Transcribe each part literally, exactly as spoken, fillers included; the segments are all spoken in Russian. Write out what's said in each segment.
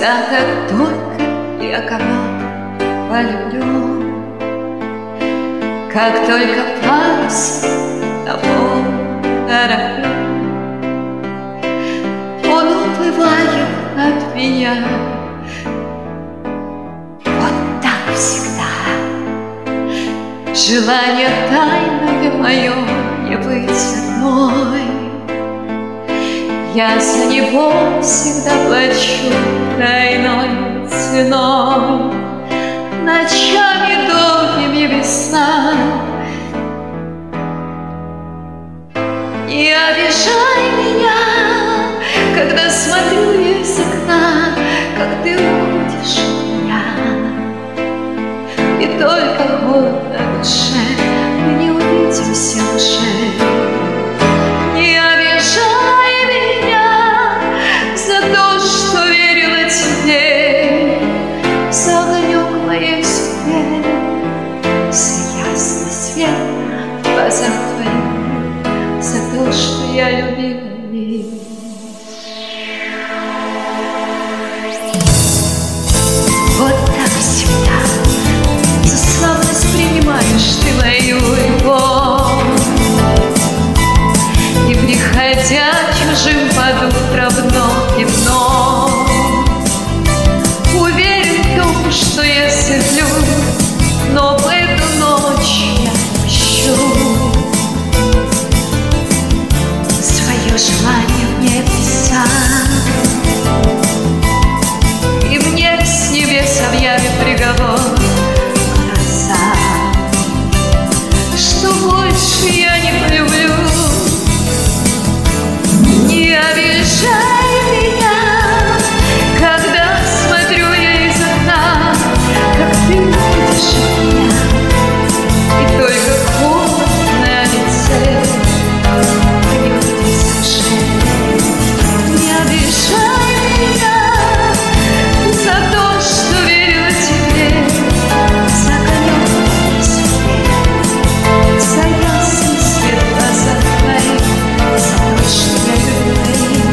Всегда, как только я кого-то полюблю, как только парус на полном кораблю, он уплывает от меня. Вот так всегда. Желание тайное мое не быть одной. Я за него всегда плачу тройной ценой. Ночами долгими без сна. Не обижай меня, когда смотрю из окна, как ты уходишь от меня. И только холодно в душе, мы не увидимся уже. Не обижай меня за то, что верила тебе, за огонек моей судьбе, за ясный свет в глазах твоих, за то, что я любила их. Вот так всегда за слабость принимаешь ты мою любовь, и, приходя чужим под утро вновь и вновь, уверен в том, что я стерплю, но в эту ночь я ищу свое желание в небеса, и мне с небес объявит приговор гроза, что больше я не полюблю. Не обижай меня, когда смотрю я из окна, как ты уходишь от меня, и только холод на лице гнет из ушей. Не обижай меня за то, что верю тебе, за огонек моей судьбе, за ясный свет в глазах твоих, за то, что я люблю их.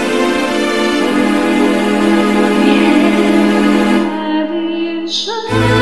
Show